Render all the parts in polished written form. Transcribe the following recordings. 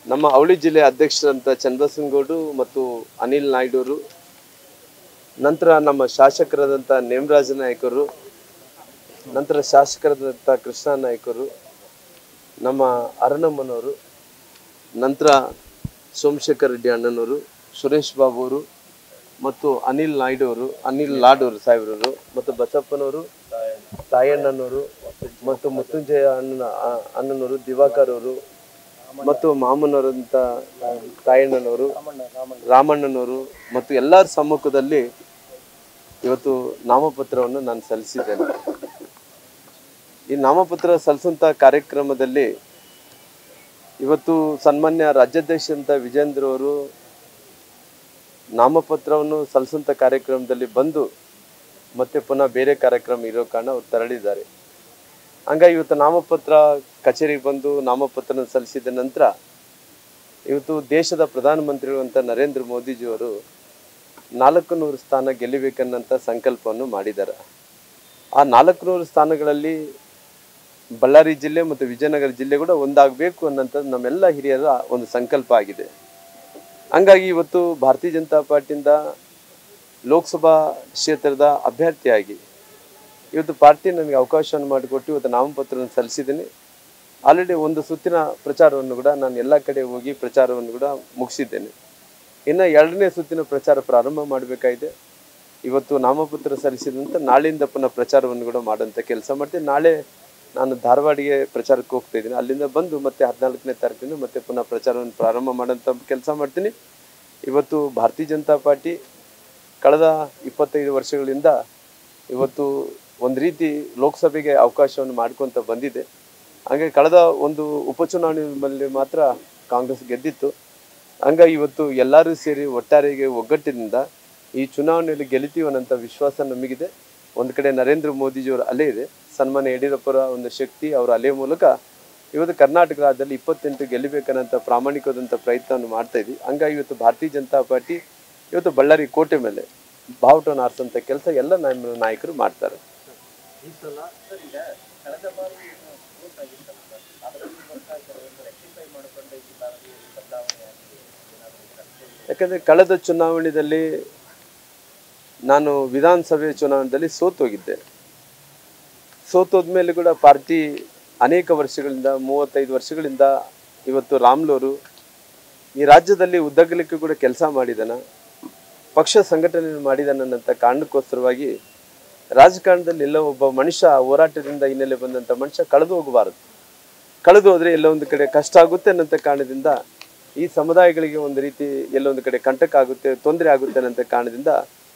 ನಮ್ಮ ಅವಳಿ ಜಿಲ್ಲೆ ಅಧ್ಯಕ್ಷರಂತ ಚನ್ನಬಸವನಗೌಡರು ಮತ್ತು ಅನಿಲ್ ನಾಯ್ಡು, ನಂತರ ನಮ್ಮ ಶಾಸಕರಾದಂಥ ನೇಮರಾಜ ನಾಯ್ಕರು, ನಂತರ ಶಾಸಕರಾದಂಥ ಕೃಷ್ಣ ನಾಯ್ಕರು, ನಮ್ಮ ಅರನಮ್ಮನವರು, ನಂತರ ಸೋಮಶೇಖರ್ ರೆಡ್ಡಿ ಅಣ್ಣನವರು, ಸುರೇಶ್ ಬಾಬು ಅವರು ಮತ್ತು ಅನಿಲ್ ನಾಯ್ಡು ಅವರು, ಅನಿಲ್ ಲಾಡೂರು ಸಾಹೇಬ್ರವರು ಮತ್ತು ಬಸಪ್ಪನವರು, ತಾಯಣ್ಣನವರು ಮತ್ತು ಮೃತ್ಯುಂಜಯ ಅಣ್ಣನವರು, ದಿವಾಕರ್ ಅವರು ಮತ್ತು ಮಾಮನವರಂತ ತಾಯಣ್ಣನವರು, ರಾಮಣ್ಣನವರು ಮತ್ತು ಎಲ್ಲರ ಸಮ್ಮುಖದಲ್ಲಿ ಇವತ್ತು ನಾಮಪತ್ರವನ್ನು ನಾನು ಸಲ್ಲಿಸಿದ್ದೇನೆ. ಈ ನಾಮಪತ್ರ ಸಲ್ಲಿಸುವಂಥ ಕಾರ್ಯಕ್ರಮದಲ್ಲಿ ಇವತ್ತು ಸನ್ಮಾನ್ಯ ರಾಜ್ಯಾಧ್ಯಕ್ಷರಂತ ವಿಜೇಂದ್ರ ಅವರು ನಾಮಪತ್ರವನ್ನು ಸಲ್ಲಿಸುವಂಥ ಕಾರ್ಯಕ್ರಮದಲ್ಲಿ ಬಂದು ಮತ್ತೆ ಪುನಃ ಬೇರೆ ಕಾರ್ಯಕ್ರಮ ಇರೋ ಕಾರಣ ಅವ್ರು ತೆರಳಿದ್ದಾರೆ. ಹಂಗಾಗಿ ಇವತ್ತು ನಾಮಪತ್ರ ಕಚೇರಿಗೆ ಬಂದು ನಾಮಪತ್ರ ಸಲ್ಲಿಸಿದ ನಂತರ ಇವತ್ತು ದೇಶದ ಪ್ರಧಾನಮಂತ್ರಿಗಳಂತ ನರೇಂದ್ರ ಮೋದಿಜಿಯವರು 400 ಸ್ಥಾನ ಗೆಲ್ಲಬೇಕನ್ನಂಥ ಸಂಕಲ್ಪವನ್ನು ಮಾಡಿದ್ದಾರೆ. ಆ 400 ಸ್ಥಾನಗಳಲ್ಲಿ ಬಳ್ಳಾರಿ ಜಿಲ್ಲೆ ಮತ್ತು ವಿಜಯನಗರ ಜಿಲ್ಲೆ ಕೂಡ ಒಂದಾಗಬೇಕು ಅನ್ನೋಂಥದ್ದು ನಮ್ಮೆಲ್ಲ ಹಿರಿಯರ ಒಂದು ಸಂಕಲ್ಪ ಆಗಿದೆ. ಹಂಗಾಗಿ ಇವತ್ತು ಭಾರತೀಯ ಜನತಾ ಪಾರ್ಟಿಯಿಂದ ಲೋಕಸಭಾ ಕ್ಷೇತ್ರದ ಅಭ್ಯರ್ಥಿಯಾಗಿ ಇವತ್ತು ಪಾರ್ಟಿ ನನಗೆ ಅವಕಾಶವನ್ನು ಮಾಡಿಕೊಟ್ಟು ಇವತ್ತು ನಾಮಪತ್ರವನ್ನು ಸಲ್ಲಿಸಿದ್ದೀನಿ. ಆಲ್ರೆಡಿ ಒಂದು ಸುತ್ತಿನ ಪ್ರಚಾರವನ್ನು ಕೂಡ ನಾನು ಎಲ್ಲ ಕಡೆ ಹೋಗಿ ಪ್ರಚಾರವನ್ನು ಕೂಡ ಮುಗಿಸಿದ್ದೇನೆ. ಇನ್ನು 2ನೇ ಸುತ್ತಿನ ಪ್ರಚಾರ ಪ್ರಾರಂಭ ಮಾಡಬೇಕಾಗಿದೆ. ಇವತ್ತು ನಾಮಪತ್ರ ಸಲ್ಲಿಸಿದಂತ ನಾಳೆಯಿಂದ ಪುನಃ ಪ್ರಚಾರವನ್ನು ಕೂಡ ಮಾಡೋಂಥ ಕೆಲಸ ಮಾಡ್ತೀನಿ. ನಾಳೆ ನಾನು ಧಾರವಾಡಿಗೆ ಪ್ರಚಾರಕ್ಕೆ ಹೋಗ್ತಾ ಇದ್ದೀನಿ. ಅಲ್ಲಿಂದ ಬಂದು ಮತ್ತೆ 14ನೇ ತಾರೀಕಿನ ಮತ್ತೆ ಪುನಃ ಪ್ರಚಾರವನ್ನು ಪ್ರಾರಂಭ ಮಾಡೋಂಥ ಕೆಲಸ ಮಾಡ್ತೀನಿ. ಇವತ್ತು ಭಾರತೀಯ ಜನತಾ ಪಾರ್ಟಿ ಕಳೆದ 25 ವರ್ಷಗಳಿಂದ ಇವತ್ತು ಒಂದು ರೀತಿ ಲೋಕಸಭೆಗೆ ಅವಕಾಶವನ್ನು ಮಾಡ್ಕೊತ ಬಂದಿದೆ. ಹಾಗೆ ಕಳೆದ ಒಂದು ಉಪಚುನಾವಣೆಯಲ್ಲಿ ಮಾತ್ರ ಕಾಂಗ್ರೆಸ್ ಗೆದ್ದಿತ್ತು. ಹಂಗಾಗಿ ಇವತ್ತು ಎಲ್ಲರೂ ಸೇರಿ ಒಟ್ಟಾರೆಗೆ ಒಗ್ಗಟ್ಟಿನಿಂದ ಈ ಚುನಾವಣೆಯಲ್ಲಿ ಗೆಲ್ತೀವಿ ಅನ್ನೋಂಥ ವಿಶ್ವಾಸ ನಮಗಿದೆ. ಒಂದು ಕಡೆ ನರೇಂದ್ರ ಮೋದಿಜಿಯವರ ಅಲೆ ಇದೆ, ಸನ್ಮಾನ್ಯ ಯಡಿಯೂರಪ್ಪರ ಒಂದು ಶಕ್ತಿ, ಅವರ ಅಲೆ ಮೂಲಕ ಇವತ್ತು ಕರ್ನಾಟಕ ರಾಜ್ಯದಲ್ಲಿ 28 ಗೆಲ್ಲಬೇಕನ್ನಂಥ ಪ್ರಾಮಾಣಿಕವಾದಂಥ ಪ್ರಯತ್ನವನ್ನು ಮಾಡ್ತಾ ಇದ್ವಿ. ಹಂಗಾಗಿ ಇವತ್ತು ಭಾರತೀಯ ಜನತಾ ಪಾರ್ಟಿ ಇವತ್ತು ಬಳ್ಳಾರಿ ಕೋಟೆ ಮೇಲೆ ಬಾವುಟವನ್ನು ಹಾರಿಸೋಂಥ ಕೆಲಸ ಎಲ್ಲ ನಮ್ಮ ನಾಯಕರು ಮಾಡ್ತಾರೆ. ಯಾಕಂದರೆ ಕಳೆದ ಚುನಾವಣೆಯಲ್ಲಿ ನಾನು ವಿಧಾನಸಭೆ ಚುನಾವಣೆಯಲ್ಲಿ ಸೋತೋಗಿದ್ದೆ. ಸೋತೋದ್ಮೇಲೆ ಕೂಡ ಪಾರ್ಟಿ ಅನೇಕ ವರ್ಷಗಳಿಂದ 35 ವರ್ಷಗಳಿಂದ ಇವತ್ತು ರಾಮ್ಲೂರು ಈ ರಾಜ್ಯದಲ್ಲಿ ಉದ್ದಗಲಿಕ್ಕೆ ಕೂಡ ಕೆಲಸ ಮಾಡಿದಾನ, ಪಕ್ಷ ಸಂಘಟನೆ ಮಾಡಿದಾನಂತ ಕಾರಣಕ್ಕೋಸ್ಕರವಾಗಿ ರಾಜಕಾರಣದಲ್ಲಿ ಎಲ್ಲ ಒಬ್ಬ ಮನುಷ್ಯ ಹೋರಾಟದಿಂದ ಹಿನ್ನೆಲೆ ಬಂದಂಥ ಮನುಷ್ಯ ಕಳೆದು ಹೋಗಬಾರದು. ಕಳೆದು ಹೋದರೆ ಎಲ್ಲ ಒಂದು ಕಡೆ ಕಷ್ಟ ಆಗುತ್ತೆ ಅನ್ನೋಂಥ ಕಾರಣದಿಂದ ಈ ಸಮುದಾಯಗಳಿಗೆ ಒಂದು ರೀತಿ ಎಲ್ಲೊಂದು ಕಡೆ ಕಂಟಕ ಆಗುತ್ತೆ, ತೊಂದರೆ ಆಗುತ್ತೆ ಅನ್ನೋಂಥ ಕಾರಣದಿಂದ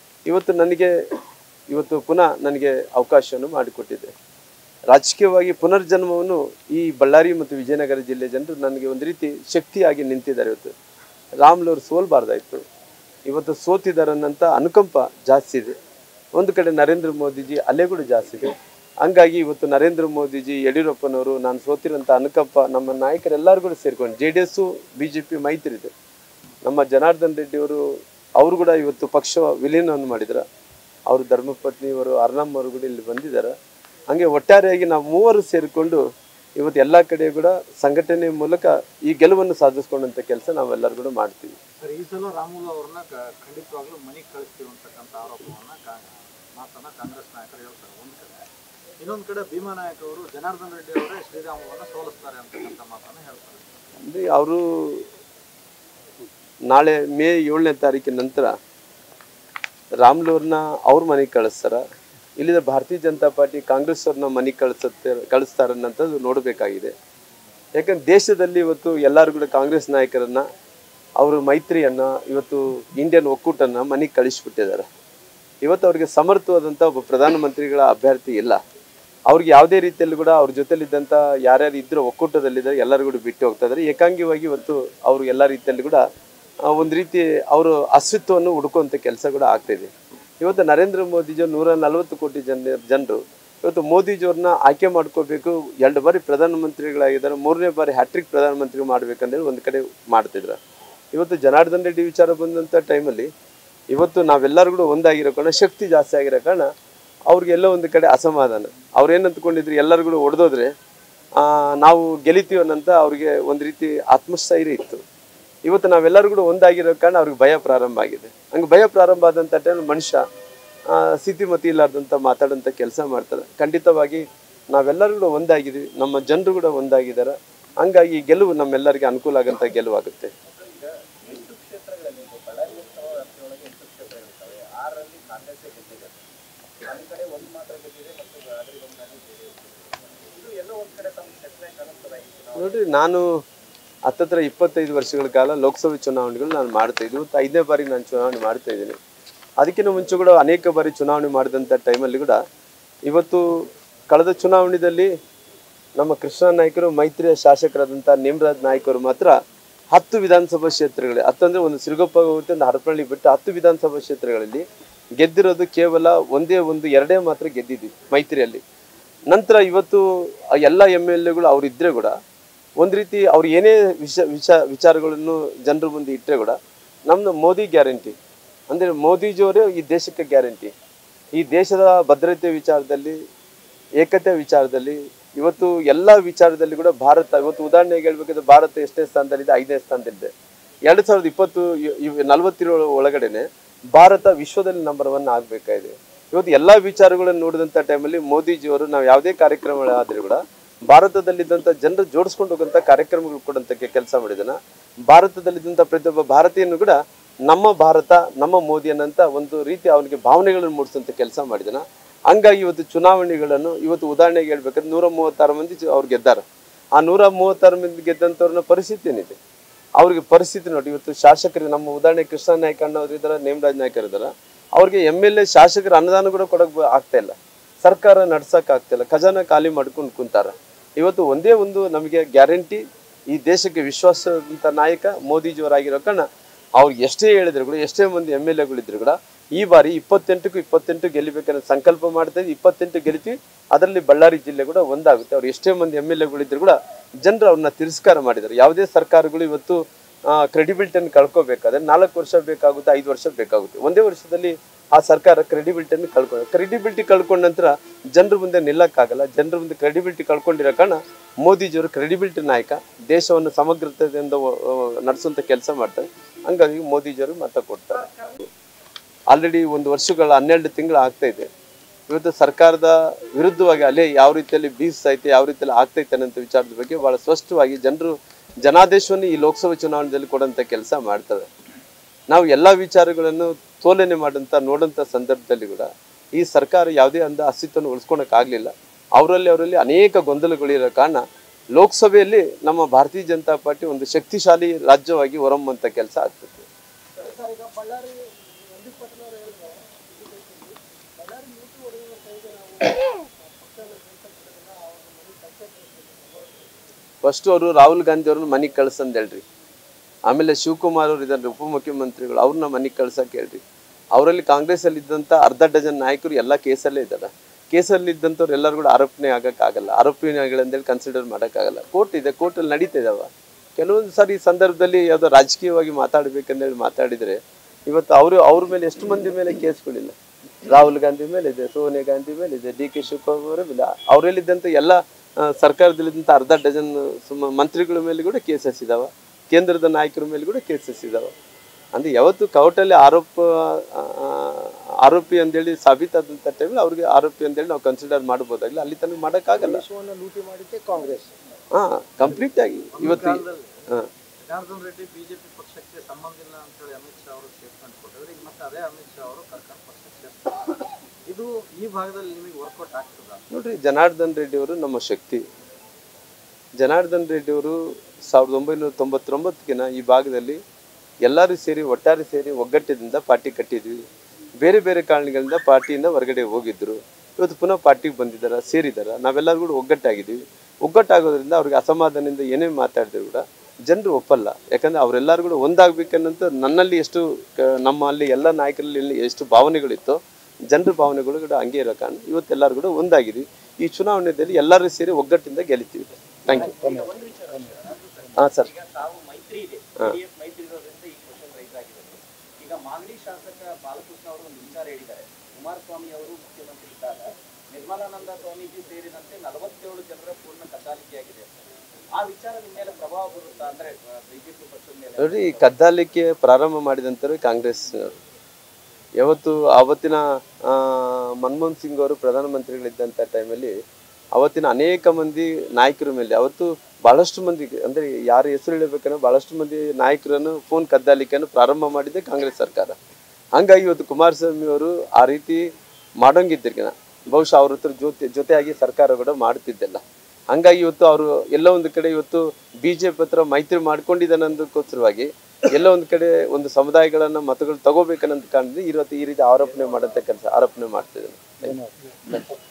ಇವತ್ತು ಪುನಃ ನನಗೆ ಅವಕಾಶವನ್ನು ಮಾಡಿಕೊಟ್ಟಿದೆ. ರಾಜಕೀಯವಾಗಿ ಪುನರ್ಜನ್ಮವನ್ನು ಈ ಬಳ್ಳಾರಿ ಮತ್ತು ವಿಜಯನಗರ ಜಿಲ್ಲೆ ಜನರು ನನಗೆ ಒಂದು ರೀತಿ ಶಕ್ತಿಯಾಗಿ ನಿಂತಿದ್ದಾರೆ. ಇವತ್ತು ರಾಮ್ಲೂರು ಸೋಲ್ಬಾರ್ದಾಯಿತು, ಇವತ್ತು ಸೋತಿದ್ದಾರೆ ಅನ್ನೋಂಥ ಅನುಕಂಪ ಜಾಸ್ತಿ ಇದೆ. ಒಂದು ಕಡೆ ನರೇಂದ್ರ ಮೋದಿಜಿ ಅಲೆ ಕೂಡ ಜಾಸ್ತಿ ಇದೆ. ಹಂಗಾಗಿ ಇವತ್ತು ನರೇಂದ್ರ ಮೋದಿಜಿ, ಯಡಿಯೂರಪ್ಪನವರು, ನಾನು ಸೋತಿರೋಂಥ ಅನುಕಂಪ ನಮ್ಮ ನಾಯಕರೆಲ್ಲರೂ ಕೂಡ ಸೇರ್ಕೊಂಡು JDS BJP ಮೈತ್ರಿ ಇದೆ. ನಮ್ಮ ಜನಾರ್ದನ್ ರೆಡ್ಡಿಯವರು ಅವರು ಕೂಡ ಇವತ್ತು ಪಕ್ಷ ವಿಲೀನವನ್ನು ಮಾಡಿದ್ರು. ಅವರು ಧರ್ಮಪತ್ನಿಯವರು ಅರ್ನಮ್ಮವರು ಕೂಡ ಇಲ್ಲಿ ಬಂದಿದ್ದಾರೆ. ಹಾಗೆ ಒಟ್ಟಾರೆಯಾಗಿ ನಾವು ಮೂವರು ಸೇರಿಕೊಂಡು ಇವತ್ತು ಎಲ್ಲ ಕಡೆ ಕೂಡ ಸಂಘಟನೆ ಮೂಲಕ ಈ ಗೆಲುವನ್ನು ಸಾಧಿಸ್ಕೊಂಡಂಥ ಕೆಲಸ ನಾವೆಲ್ಲರೂ ಕೂಡ ಮಾಡ್ತೀವಿ. ಸರ್, ಈ ಸಲ ರಾಮುಲು ಅವ್ರನ್ನ ಖಂಡಿತವಾಗ್ಲೂ ಮನೆಗೆ ಕಳಿಸ್ತೀವಿ ಅಂತಕ್ಕಂಥ ಆರೋಪವನ್ನು ಕಾಂಗ್ರೆಸ್ ನಾಯಕರು ಹೇಳ್ತಾರೆ ಒಂದು ಕಡೆ. ಇನ್ನೊಂದು ಕಡೆ ಭೀಮಾ ನಾಯಕ್ ಅವರು ಜನಾರ್ದನ್ ರೆಡ್ಡಿ ಅವರೇ ಶ್ರೀರಾಮುಲನ್ನ ಸೋಲಿಸ್ತಾರೆ ಅಂತಕ್ಕಂಥ ಮಾತನ್ನು ಹೇಳ್ತಾರೆ. ಅಂದರೆ ಅವರು ನಾಳೆ ಮೇ 7ನೇ ತಾರೀಕಿನ ನಂತರ ರಾಮ್ಲೂರ್ನ ಅವ್ರ ಮನೆಗೆ ಕಳಿಸ್ತಾರೆ. ಇಲ್ಲಿಂದ ಭಾರತೀಯ ಜನತಾ ಪಾರ್ಟಿ ಕಾಂಗ್ರೆಸ್ ಅವ್ರನ್ನ ಮನೆಗೆ ಕಳಿಸ್ತಾರೆ ಅನ್ನೋಂಥದ್ದು ನೋಡಬೇಕಾಗಿದೆ. ಯಾಕಂದ್ರೆ ದೇಶದಲ್ಲಿ ಇವತ್ತು ಎಲ್ಲರೂ ಕೂಡ ಕಾಂಗ್ರೆಸ್ ನಾಯಕರನ್ನು ಅವರು ಮೈತ್ರಿಯನ್ನು ಇವತ್ತು ಇಂಡಿಯನ್ ಒಕ್ಕೂಟನ್ನು ಮನೆಗೆ ಕಳಿಸ್ಬಿಟ್ಟಿದ್ದಾರೆ. ಇವತ್ತು ಅವ್ರಿಗೆ ಸಮರ್ಥವಾದಂಥ ಒಬ್ಬ ಪ್ರಧಾನಮಂತ್ರಿಗಳ ಅಭ್ಯರ್ಥಿ ಇಲ್ಲ. ಅವ್ರಿಗೆ ಯಾವುದೇ ರೀತಿಯಲ್ಲಿ ಕೂಡ ಅವ್ರ ಜೊತೆಲಿದ್ದಂಥ ಯಾರ್ಯಾರು ಇದ್ದರೂ ಒಕ್ಕೂಟದಲ್ಲಿದ್ದಾರೆ ಎಲ್ಲರೂ ಕೂಡ ಬಿಟ್ಟು ಹೋಗ್ತಾ ಇದ್ದಾರೆ. ಏಕಾಂಗಿಯಾಗಿ ಇವತ್ತು ಅವರು ಎಲ್ಲ ರೀತಿಯಲ್ಲಿ ಕೂಡ ಒಂದು ರೀತಿ ಅವರು ಅಸ್ತಿತ್ವವನ್ನು ಹುಡುಕುವಂಥ ಕೆಲಸ ಕೂಡ ಆಗ್ತಾಯಿದೆ. ಇವತ್ತು ನರೇಂದ್ರ ಮೋದಿಜಿ 140 ಕೋಟಿ ಜನರು ಇವತ್ತು ಮೋದಿಜಿಯವ್ರನ್ನ ಆಯ್ಕೆ ಮಾಡ್ಕೋಬೇಕು, 2 ಬಾರಿ ಪ್ರಧಾನಮಂತ್ರಿಗಳಾಗಿದ್ದಾರೆ, 3ನೇ ಬಾರಿ ಹ್ಯಾಟ್ರಿಕ್ ಪ್ರಧಾನಮಂತ್ರಿ ಮಾಡಬೇಕಂದೇಳಿ ಒಂದು ಕಡೆ ಮಾಡ್ತಿದ್ರು. ಇವತ್ತು ಜನಾರ್ದನ್ ರೆಡ್ಡಿ ವಿಚಾರ ಬಂದಂಥ ಟೈಮಲ್ಲಿ ಇವತ್ತು ನಾವೆಲ್ಲರೂ ಕೂಡ ಒಂದಾಗಿರೋ ಕಾರಣ, ಶಕ್ತಿ ಜಾಸ್ತಿ ಆಗಿರೋ ಕಾರಣ ಅವ್ರಿಗೆಲ್ಲ ಒಂದು ಕಡೆ ಅಸಮಾಧಾನ. ಅವ್ರು ಏನು ಅಂದ್ಕೊಂಡಿದ್ರು, ಎಲ್ಲರೂ ಕೂಡ ಹೊಡೆದೋದ್ರೆ ನಾವು ಗೆಲಿತೀವಿ ಅನ್ನೋಂಥ ಅವ್ರಿಗೆ ಒಂದು ರೀತಿ ಆತ್ಮಸ್ಥೈರ್ಯ ಇತ್ತು. ಇವತ್ತು ನಾವೆಲ್ಲರೂ ಕೂಡ ಒಂದಾಗಿರೋ ಕಾರಣ ಅವ್ರಿಗೆ ಭಯ ಪ್ರಾರಂಭ ಆಗಿದೆ. ಹಂಗೆ ಭಯ ಪ್ರಾರಂಭ ಆದಂಥ ಟೈಮ್ ಮನುಷ್ಯ ಸ್ಥಿತಿಮತಿ ಇಲ್ಲಾರ್ದಂಥ ಮಾತಾಡೋಂಥ ಕೆಲಸ ಮಾಡ್ತಾರೆ. ಖಂಡಿತವಾಗಿ ನಾವೆಲ್ಲರೂ ಕೂಡ ಒಂದಾಗಿದ್ದೀವಿ, ನಮ್ಮ ಜನರು ಕೂಡ ಒಂದಾಗಿದ್ದಾರೆ. ಹಂಗಾಗಿ ಈ ಗೆಲುವು ನಮ್ಮೆಲ್ಲರಿಗೆ ಅನುಕೂಲ ಆಗೋಂಥ ಗೆಲುವಾಗುತ್ತೆ. ನೋಡ್ರಿ, ನಾನು ಹತ್ತತ್ರ 25 ವರ್ಷಗಳ ಕಾಲ ಲೋಕಸಭೆ ಚುನಾವಣೆಗಳು ನಾನು ಮಾಡ್ತಾ ಇದ್ದೆ. ಇವತ್ತು 5ನೇ ಬಾರಿ ನಾನು ಚುನಾವಣೆ ಮಾಡ್ತಾ ಇದ್ದೀನಿ. ಅದಕ್ಕಿಂತ ಮುಂಚೆ ಕೂಡ ಅನೇಕ ಬಾರಿ ಚುನಾವಣೆ ಮಾಡಿದಂಥ ಟೈಮಲ್ಲಿ ಕೂಡ ಇವತ್ತು ಕಳೆದ ಚುನಾವಣೆಯಲ್ಲಿ ನಮ್ಮ ಕೃಷ್ಣ ನಾಯ್ಕರು ಮೈತ್ರಿಯ ಶಾಸಕರಾದಂಥ ನೇಮರಾಜ್ ನಾಯ್ಕರು ಮಾತ್ರ 10 ವಿಧಾನಸಭಾ ಕ್ಷೇತ್ರಗಳಲ್ಲಿ, 10 ಅಂದರೆ ಒಂದು ಸಿರುಗುಪ್ಪ ಹೋಗುತ್ತೆ, ಒಂದು ಹರಪನಹಳ್ಳಿ ಬಿಟ್ಟು 10 ವಿಧಾನಸಭಾ ಕ್ಷೇತ್ರಗಳಲ್ಲಿ ಗೆದ್ದಿರೋದು ಕೇವಲ ಎರಡೇ ಮಾತ್ರ ಗೆದ್ದಿದ್ವಿ ಮೈತ್ರಿಯಲ್ಲಿ. ನಂತರ ಇವತ್ತು ಎಲ್ಲ MLAಗಳು ಅವರಿದ್ದರೆ ಕೂಡ ಒಂದು ರೀತಿ ಅವ್ರು ಏನೇ ವಿಚಾರಗಳನ್ನು ಜನರ ಮುಂದೆ ಇಟ್ಟರೆ ಕೂಡ ನಮ್ಮದು ಮೋದಿ ಗ್ಯಾರಂಟಿ ಅಂದರೆ ಮೋದಿಜಿಯವರೇ ಈ ದೇಶಕ್ಕೆ ಗ್ಯಾರಂಟಿ. ಈ ದೇಶದ ಭದ್ರತೆ ವಿಚಾರದಲ್ಲಿ, ಏಕತೆ ವಿಚಾರದಲ್ಲಿ, ಇವತ್ತು ಎಲ್ಲ ವಿಚಾರದಲ್ಲಿ ಕೂಡ ಭಾರತ ಇವತ್ತು ಉದಾಹರಣೆಗೆ ಹೇಳ್ಬೇಕಂದ್ರೆ ಭಾರತ ಎಷ್ಟನೇ ಸ್ಥಾನದಲ್ಲಿದೆ? 5ನೇ ಸ್ಥಾನದಲ್ಲಿದೆ. 2040 ಒಳಗಡೆನೆ ಭಾರತ ವಿಶ್ವದಲ್ಲಿ ನಂಬರ್ 1 ಆಗಬೇಕಾಗಿದೆ. ಇವತ್ತು ಎಲ್ಲ ವಿಚಾರಗಳನ್ನು ನೋಡಿದಂಥ ಟೈಮಲ್ಲಿ ಮೋದಿಜಿಯವರು ನಾವು ಯಾವುದೇ ಕಾರ್ಯಕ್ರಮಗಳಾದರೂ ಕೂಡ ಭಾರತದಲ್ಲಿದ್ದಂಥ ಜನರು ಜೋಡಿಸ್ಕೊಂಡು ಹೋಗೋಂಥ ಕಾರ್ಯಕ್ರಮಗಳು ಕೊಡೋಂಥ ಕೆಲಸ ಮಾಡಿದಾನ. ಭಾರತದಲ್ಲಿದ್ದಂಥ ಪ್ರತಿಯೊಬ್ಬ ಭಾರತೀಯನು ಕೂಡ ನಮ್ಮ ಭಾರತ ನಮ್ಮ ಮೋದಿ ಅನ್ನೋಂಥ ಒಂದು ರೀತಿ ಅವನಿಗೆ ಭಾವನೆಗಳನ್ನು ಮೂಡಿಸೋಂಥ ಕೆಲಸ ಮಾಡಿದಾನ. ಹಂಗಾಗಿ ಇವತ್ತು ಚುನಾವಣೆಗಳನ್ನು ಇವತ್ತು ಉದಾಹರಣೆಗೆ ಹೇಳ್ಬೇಕಂದ್ರೆ 136 ಮಂದಿ ಅವ್ರು ಗೆದ್ದಾರೆ. ಆ 136 ಮಂದಿ ಗೆದ್ದಂಥವ್ರನ್ನ ಪರಿಸ್ಥಿತಿ ಏನಿದೆ ಅವ್ರಿಗೆ ಪರಿಸ್ಥಿತಿ ನೋಡಿ. ಇವತ್ತು ಶಾಸಕರು ನಮ್ಮ ಉದಾಹರಣೆ ಕೃಷ್ಣ ನಾಯ್ಕ ಅನ್ನೋರು ಇದ್ದಾರೆ, ನೇಮರಾಜ್ ನಾಯ್ಕರು ಇದ್ದಾರೆ. ಅವ್ರಿಗೆ MLA ಶಾಸಕರ ಅನುದಾನ ಕೂಡ ಕೊಡೋಕೆ ಆಗ್ತಾ ಇಲ್ಲ, ಸರ್ಕಾರ ನಡ್ಸೋಕೆ ಆಗ್ತಾ ಇಲ್ಲ, ಖಜಾನ ಖಾಲಿ ಮಾಡ್ಕೊಂಡು ಕುಂತಾರ. ಇವತ್ತು ಒಂದೇ ಒಂದು ನಮಗೆ ಗ್ಯಾರಂಟಿ, ಈ ದೇಶಕ್ಕೆ ವಿಶ್ವಾಸದಂಥ ನಾಯಕ ಮೋದಿಜಿಯವರಾಗಿರೋ ಕಾರಣ ಅವ್ರು ಎಷ್ಟೇ ಹೇಳಿದ್ರು ಕೂಡ, ಎಷ್ಟೇ ಮಂದಿ MLAಗಳಿದ್ರು ಕೂಡ ಈ ಬಾರಿ 28ಕ್ಕೂ 28 ಗೆಲ್ಲಬೇಕನ್ನೋ ಸಂಕಲ್ಪ ಮಾಡ್ತಾ ಇದ್ವಿ. 28 ಗೆಲ್ತೀವಿ. ಅದರಲ್ಲಿ ಬಳ್ಳಾರಿ ಜಿಲ್ಲೆ ಕೂಡ ಒಂದಾಗುತ್ತೆ. ಅವ್ರು ಎಷ್ಟೇ ಮಂದಿ MLAಗಳಿದ್ರು ಕೂಡ ಜನರು ಅವ್ರನ್ನ ತಿರಸ್ಕಾರ ಮಾಡಿದ್ದಾರೆ. ಯಾವುದೇ ಸರ್ಕಾರಗಳು ಇವತ್ತು ಕ್ರೆಡಿಬಿಲಿಟಿಯನ್ನು ಕಳ್ಕೋಬೇಕಾದ್ರೆ 4 ವರ್ಷ ಬೇಕಾಗುತ್ತೆ, 5 ವರ್ಷ ಬೇಕಾಗುತ್ತೆ. ಒಂದೇ ವರ್ಷದಲ್ಲಿ ಆ ಸರ್ಕಾರ ಕ್ರೆಡಿಬಿಲಿಟಿಯನ್ನು ಕ್ರೆಡಿಬಿಲಿಟಿ ಕಳ್ಕೊಂಡ ನಂತರ ಜನರ ಮುಂದೆ ನಿಲ್ಲಕ್ಕಾಗಲ್ಲ. ಜನರ ಮುಂದೆ ಕ್ರೆಡಿಬಿಲಿಟಿ ಕಳ್ಕೊಂಡಿರೋ ಕಾರಣ ಮೋದಿಜಿಯವರು ಕ್ರೆಡಿಬಿಲಿಟಿ ನಾಯಕ, ದೇಶವನ್ನು ಸಮಗ್ರತೆಯಿಂದ ನಡೆಸುವಂಥ ಕೆಲಸ ಮಾಡ್ತಾರೆ. ಹಂಗಾಗಿ ಮೋದಿಜಿಯವರು ಮತ ಕೊಡ್ತಾರೆ. ಆಲ್ರೆಡಿ 1 ವರ್ಷಗಳ 12 ತಿಂಗಳು ಆಗ್ತಾ ಇದೆ. ಇವತ್ತು ಸರ್ಕಾರದ ವಿರುದ್ಧವಾಗಿ ಅಲ್ಲೇ ಯಾವ ರೀತಿಯಲ್ಲಿ ಬೀಸೈತೆ, ಯಾವ ರೀತಿಯಲ್ಲಿ ಆಗ್ತೈತೆ ಅನ್ನೋಂಥ ವಿಚಾರದ ಬಗ್ಗೆ ಭಾಳ ಸ್ಪಷ್ಟವಾಗಿ ಜನರು ಜನಾದೇಶವನ್ನು ಈ ಲೋಕಸಭೆ ಚುನಾವಣೆಯಲ್ಲಿ ಕೊಡೋಂಥ ಕೆಲಸ ಮಾಡ್ತವೆ. ನಾವು ಎಲ್ಲ ವಿಚಾರಗಳನ್ನು ತೋಲನೆ ಮಾಡೋಂಥ ನೋಡೋಂಥ ಸಂದರ್ಭದಲ್ಲಿ ಕೂಡ ಈ ಸರ್ಕಾರ ಯಾವುದೇ ಅಸ್ತಿತ್ವವನ್ನು ಉಳಿಸ್ಕೊಳಕ್ಕಾಗಲಿಲ್ಲ. ಅವರಲ್ಲಿ ಅನೇಕ ಗೊಂದಲಗಳಿರೋ ಕಾರಣ ಲೋಕಸಭೆಯಲ್ಲಿ ನಮ್ಮ ಭಾರತೀಯ ಜನತಾ ಪಾರ್ಟಿ ಒಂದು ಶಕ್ತಿಶಾಲಿ ರಾಜ್ಯವಾಗಿ ಹೊರಹೊಮ್ಮುವಂಥ ಕೆಲಸ ಆಗ್ತದೆ. ಫಸ್ಟ್ ಅವರು ರಾಹುಲ್ ಗಾಂಧಿ ಅವ್ರನ್ನ ಮನೆಗೆ ಕಳ್ಸಂದು ಹೇಳ್ರಿ. ಆಮೇಲೆ ಶಿವಕುಮಾರ್ ಅವರು ಇದ್ದಾರೆ ಉಪಮುಖ್ಯಮಂತ್ರಿಗಳು, ಅವ್ರನ್ನ ಮನೆಗೆ ಕಳ್ಸಕ್ಕೆ ಹೇಳ್ರಿ. ಅವರಲ್ಲಿ ಕಾಂಗ್ರೆಸ್ಸಲ್ಲಿ ಇದ್ದಂಥ 1/2 ಡಜನ್ ನಾಯಕರು ಎಲ್ಲ ಕೇಸಲ್ಲೇ ಇದ್ದಾರೆ. ಕೇಸಲ್ಲಿ ಇದ್ದಂಥವ್ರು ಎಲ್ಲರೂ ಕೂಡ ಆರೋಪಣೆ ಆಗೋಕ್ಕಾಗಲ್ಲ, ಆರೋಪಿಗಳಂದೇಳಿ ಕನ್ಸಿಡರ್ ಮಾಡೋಕ್ಕಾಗಲ್ಲ. ಕೋರ್ಟ್ ಇದೆ, ಕೋರ್ಟಲ್ಲಿ ನಡೀತಾ ಇದ್ದಾವೆ. ಕೆಲವೊಂದು ಸಾರಿ ಈ ಸಂದರ್ಭದಲ್ಲಿ ಯಾವುದೋ ರಾಜಕೀಯವಾಗಿ ಮಾತಾಡಬೇಕಂದೇಳಿ ಮಾತಾಡಿದರೆ ಇವತ್ತು ಅವ್ರ ಮೇಲೆ ಎಷ್ಟು ಮಂದಿ ಮೇಲೆ ಕೇಸ್ಗಳಿಲ್ಲ. ರಾಹುಲ್ ಗಾಂಧಿ ಮೇಲೆ ಇದೆ, ಸೋನಿಯಾ ಗಾಂಧಿ ಮೇಲೆ ಇದೆ, DK ಶಿವಕುಮಾರ್ ಮೇಲೆ, ಅವರಲ್ಲಿದ್ದಂಥ ಎಲ್ಲ ಸರ್ಕಾರದಲ್ಲಿದ್ದಂಥ 1/2 ಡಜನ್ ಮಂತ್ರಿಗಳ ಮೇಲೆ ಕೂಡ ಕೇಸಸ್ ಇದ್ದಾವೆ, ಕೇಂದ್ರದ ನಾಯಕರ ಮೇಲೆ ಕೂಡ ಕೇಸಸ್ ಇದ್ದಾವೆ. ಅಂದರೆ ಯಾವತ್ತು ಕೋರ್ಟಲ್ಲಿ ಆರೋಪಿ ಅಂತೇಳಿ ಸಾಬೀತಾದಂಥ ಟೈಮಲ್ಲಿ ಅವ್ರಿಗೆ ಆರೋಪಿ ಅಂತೇಳಿ ನಾವು ಕನ್ಸಿಡರ್ ಮಾಡ್ಬೋದಾಗಿಲ್ಲ. ಅಲ್ಲಿ ತನಕ ಮಾಡೋಕ್ಕಾಗಲ್ಲ. ಲೂಟಿ ಮಾಡಿದ್ದೆ ಕಾಂಗ್ರೆಸ್. ಕಂಪ್ಲೀಟ್ ಆಗಿ ಇವತ್ತು ಜನಾರ್ದನ್ ರೆಡ್ಡಿ ಬಿಜೆಪಿ ಪಕ್ಷಕ್ಕೆ ಸಂಬಂಧ ಇಲ್ಲ ಅಂತೇಳಿ ಅಮಿತ್ ಶಾ ಅವರು ಸ್ಟೇಟ್ಮೆಂಟ್ ಕೊಟ್ಟಿದ್ರು. ಈಗ ಮತ್ತೆ ಅದೇ ಅಮಿತ್ ಶಾ ಅವರು ಕರ್ಕೊಂಡು ಪಕ್ಷಕ್ಕೆ ಇದು ಈ ಭಾಗದಲ್ಲಿ ನಿಮಗೆ ವರ್ಕೌಟ್ ಆಗ್ತದ? ನೋಡ್ರಿ, ಜನಾರ್ದನ್ ರೆಡ್ಡಿ ಅವರು ನಮ್ಮ ಶಕ್ತಿ. ಜನಾರ್ದನ್ ರೆಡ್ಡಿ ಅವರು 1999 ಈ ಭಾಗದಲ್ಲಿ ಎಲ್ಲರೂ ಸೇರಿ ಒಟ್ಟಾರೆ ಸೇರಿ ಒಗ್ಗಟ್ಟಿನಿಂದ ಪಾರ್ಟಿ ಕಟ್ಟಿದ್ವಿ. ಬೇರೆ ಬೇರೆ ಕಾರಣಗಳಿಂದ ಪಾರ್ಟಿಯಿಂದ ಹೊರಗಡೆ ಹೋಗಿದ್ರು. ಇವತ್ತು ಪುನಃ ಪಾರ್ಟಿಗೆ ಬಂದಿದ್ದಾರೆ, ಸೇರಿದ್ದಾರೆ. ನಾವೆಲ್ಲರೂ ಕೂಡ ಒಗ್ಗಟ್ಟಾಗಿದ್ದೀವಿ. ಒಗ್ಗಟ್ಟಾಗೋದ್ರಿಂದ ಅವ್ರಿಗೆ ಅಸಮಾಧಾನದಿಂದ ಏನೇ ಮಾತಾಡಿದ್ರು ಕೂಡ ಜನರು ಒಪ್ಪಲ್ಲ. ಯಾಕಂದರೆ ಅವರೆಲ್ಲರೂ ಕೂಡ ಒಂದಾಗಬೇಕನ್ನಂತ ನನ್ನಲ್ಲಿ ಎಷ್ಟು ನಮ್ಮಲ್ಲಿ ಎಲ್ಲ ನಾಯಕರಲ್ಲಿ ಎಷ್ಟು ಭಾವನೆಗಳಿತ್ತು, ಜನರ ಭಾವನೆಗಳು ಕೂಡ ಹಂಗೆ ಇರೋ ಕಾರಣ ಇವತ್ತೆಲ್ಲರೂ ಕೂಡ ಒಂದಾಗಿದ್ದೀವಿ. ಈ ಚುನಾವಣೆಯಲ್ಲಿ ಎಲ್ಲರೂ ಸೇರಿ ಒಗ್ಗಟ್ಟಿಂದ ಗೆಲ್ತೀವಿ. Thank you. ಹಾಂ ಸರ್. ಹಾಂ, ಈಗ ಮಾಗಡಿ ಶಾಸಕ ಬಾಲಕೃಷ್ಣ ಅವರು ಒಂದು ವಿಚಾರ ಹೇಳಿದ್ದಾರೆ. ಕುಮಾರಸ್ವಾಮಿ ಅವರು ಮುಖ್ಯಮಂತ್ರಿ ಇದ್ದಾಗ ನಿರ್ಮಲಾನಂದ ಸ್ವಾಮೀಜಿ ಸೇರಿದಂತೆ 47 ಜನರ ಪೂರ್ಣ ಕದ್ದಾಲಿಕೆ ಸೃಷ್ಟಿಯಾಗಿದೆ. ಆ ವಿಚಾರ ನಿಮ್ಮ ಮೇಲೆ ಪ್ರಭಾವ ಬೀರುತ್ತಾ ಅಂದ್ರೆ ಬಿಜೆಪಿ ಪಕ್ಷದ ಮೇಲೆ? ನೋಡಿ, ಕದ್ದಾಲಿಕೆ ಪ್ರಾರಂಭ ಮಾಡಿದಂಥವ್ರು ಕಾಂಗ್ರೆಸ್. ಯಾವತ್ತು ಆವತ್ತಿನ ಮನಮೋಹನ್ ಸಿಂಗ್ ಅವರು ಪ್ರಧಾನಮಂತ್ರಿಗಳಿದ್ದಂಥ ಟೈಮಲ್ಲಿ ಅವತ್ತಿನ ಅನೇಕ ಮಂದಿ ನಾಯಕರ ಮೇಲೆ ಅವತ್ತು ಬಹಳಷ್ಟು ಮಂದಿ, ಅಂದರೆ ಯಾರ ಹೆಸರು ಹೇಳಬೇಕಂದ್ರೆ ಬಹಳಷ್ಟು ಮಂದಿ ನಾಯಕರನ್ನು ಫೋನ್ ಕದ್ದಾಲಿಕೆಯನ್ನು ಪ್ರಾರಂಭ ಮಾಡಿದ್ದೆ ಕಾಂಗ್ರೆಸ್ ಸರ್ಕಾರ. ಹಂಗಾಗಿ ಇವತ್ತು ಕುಮಾರಸ್ವಾಮಿ ಅವರು ಆ ರೀತಿ ಮಾಡೋಂಗಿದ್ದಿರ್ಕಿನ ಬಹುಶಃ ಅವ್ರ ಹತ್ರ ಜೊತೆಯಾಗಿ ಸರ್ಕಾರ ಕೂಡ ಮಾಡ್ತಿದ್ದೆಲ್ಲ. ಹಂಗಾಗಿ ಇವತ್ತು ಅವರು ಎಲ್ಲ ಒಂದು ಕಡೆ ಇವತ್ತು ಬಿಜೆಪಿ ಹತ್ರ ಮೈತ್ರಿ ಮಾಡ್ಕೊಂಡಿದ್ದಾನಂದಕ್ಕೋಸ್ಕರವಾಗಿ ಎಲ್ಲ ಒಂದು ಕಡೆ ಒಂದು ಸಮುದಾಯಗಳನ್ನ ಮತಗಳು ತಗೋಬೇಕನ್ನೋದು ಕಾರಣದಿಂದ ಇವತ್ತು ಈ ರೀತಿ ಆರೋಪಣೆ ಮಾಡಂತ ಆರೋಪಣೆ ಮಾಡ್ತಿದ್ದಾನೆ.